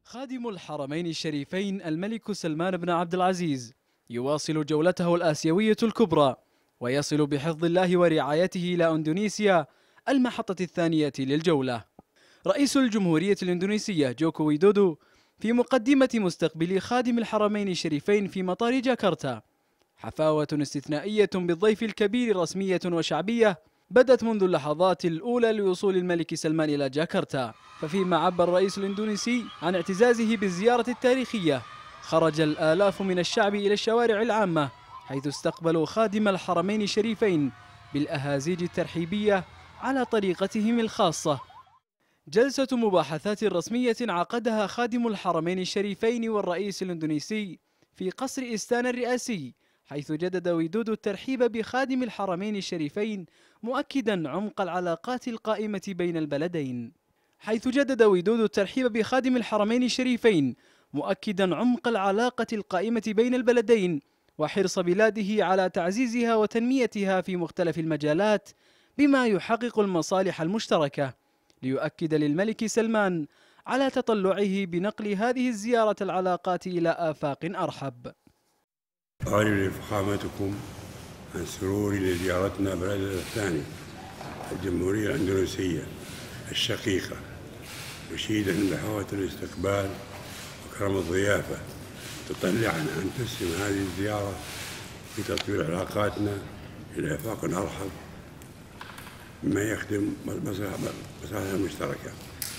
خادم الحرمين الشريفين الملك سلمان بن عبد العزيز يواصل جولته الآسيوية الكبرى، ويصل بحفظ الله ورعايته إلى إندونيسيا المحطة الثانية للجولة. رئيس الجمهورية الإندونيسية جوكو ويدودو في مقدمة مستقبل خادم الحرمين الشريفين في مطار جاكرتا. حفاوة استثنائية بالضيف الكبير رسمية وشعبية بدت منذ اللحظات الأولى لوصول الملك سلمان إلى جاكرتا. ففيما عبر الرئيس الإندونيسي عن اعتزازه بالزيارة التاريخية، خرج الآلاف من الشعب إلى الشوارع العامة، حيث استقبلوا خادم الحرمين الشريفين بالأهازيج الترحيبية على طريقتهم الخاصة. جلسة مباحثات رسمية عقدها خادم الحرمين الشريفين والرئيس الإندونيسي في قصر إستانا الرئاسي، حيث جدد ويدودو الترحيب بخادم الحرمين الشريفين، مؤكدا عمق العلاقات القائمة بين البلدين. وحرص بلاده على تعزيزها وتنميتها في مختلف المجالات بما يحقق المصالح المشتركة، ليؤكد للملك سلمان على تطلعه بنقل هذه الزيارة العلاقات إلى آفاق أرحب. أعلن لفخامتكم عن سروري لزيارتنا بلدنا الثاني الجمهورية الإندونيسية الشقيقة، مشيدا بحفاوة الاستقبال وكرم الضيافة، متطلعا أن تسهم هذه الزيارة في تطوير علاقاتنا إلى آفاق أرحب مما يخدم مصالحنا المشتركة.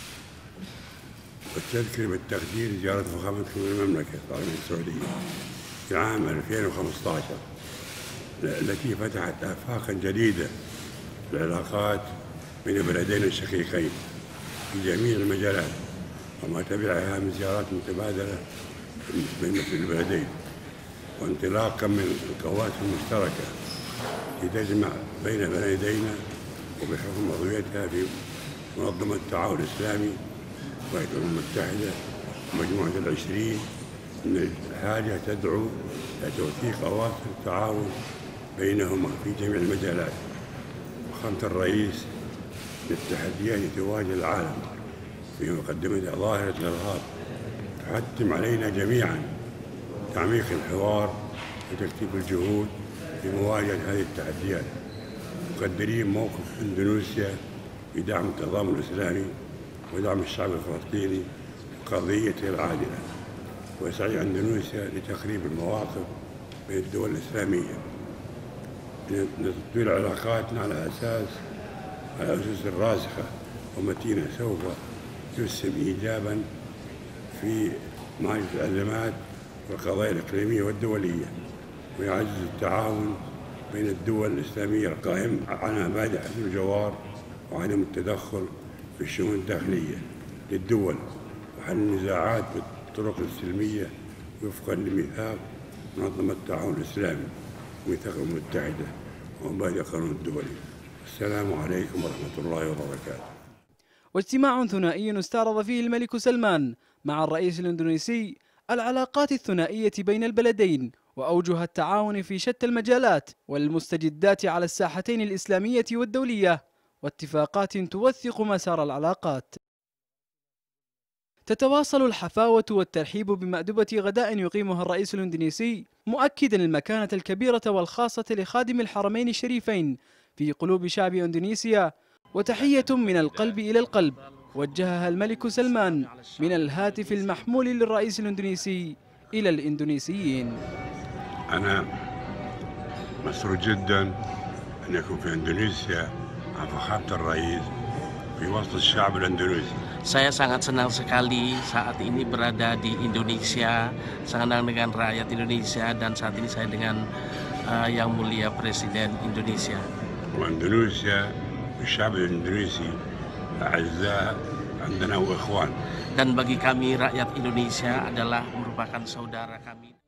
والتذكر بالتقدير زيارة فخامتكم للمملكة العربية السعودية في عام 2015 التي فتحت آفاقا جديدة للعلاقات بين بلدين الشقيقين في جميع المجالات، وما تبعها من زيارات متبادلة بين البلدين، وانطلاقا من القوات المشتركة التي تجمع بين بلدينا وبحكم عضويتها في منظمة التعاون الإسلامي والولايات المتحدة ومجموعة ال20، أن الحاجة تدعو إلى توثيق أواصر التعاون بينهما في جميع المجالات. فخامة الرئيس للتحديات التي تواجه العالم في مقدمة ظاهرة الإرهاب تحتم علينا جميعا تعميق الحوار وتكثيف الجهود في مواجهة هذه التحديات، مقدرين موقف إندونيسيا في دعم التضامن الإسلامي ودعم الشعب الفلسطيني وقضيته العادلة، وسعي إندونيسيا لتقريب المواقف بين الدول الإسلامية لتطوير علاقاتنا على أسس راسخة ومتينة سوف تسهم إيجابا في معالجة الأزمات والقضايا الإقليمية والدولية، ويعزز التعاون بين الدول الإسلامية القائم على مبادئ حسم الجوار وعدم التدخل في الشؤون الداخلية للدول وحل النزاعات بالطرق السلمية وفقا لميثاق منظمة التعاون الإسلامي وميثاق الأمم المتحدة ومبادئ القانون الدولي. السلام عليكم ورحمة الله وبركاته. واجتماع ثنائي استعرض فيه الملك سلمان مع الرئيس الإندونيسي العلاقات الثنائية بين البلدين وأوجه التعاون في شتى المجالات والمستجدات على الساحتين الإسلامية والدولية، واتفاقات توثق مسار العلاقات. تتواصل الحفاوة والترحيب بمأدبة غداء يقيمها الرئيس الإندونيسي، مؤكدا المكانة الكبيرة والخاصة لخادم الحرمين الشريفين في قلوب شعب إندونيسيا. وتحية من القلب إلى القلب وجهها الملك سلمان من الهاتف المحمول للرئيس الإندونيسي إلى الإندونيسيين. أنا مسرور جدا أن يكون في إندونيسيا مع فخامة الرئيس في وسط الشعب الإندونيسي. Saya sangat senang sekali saat ini berada di Indonesia, senang dengan rakyat Indonesia, dan saat ini saya dengan Yang Mulia Presiden Indonesia. وإندونيسيا والشعب الإندونيسي أعزاء عندنا وإخوان. Dan bagi kami rakyat Indonesia adalah merupakan saudara kami.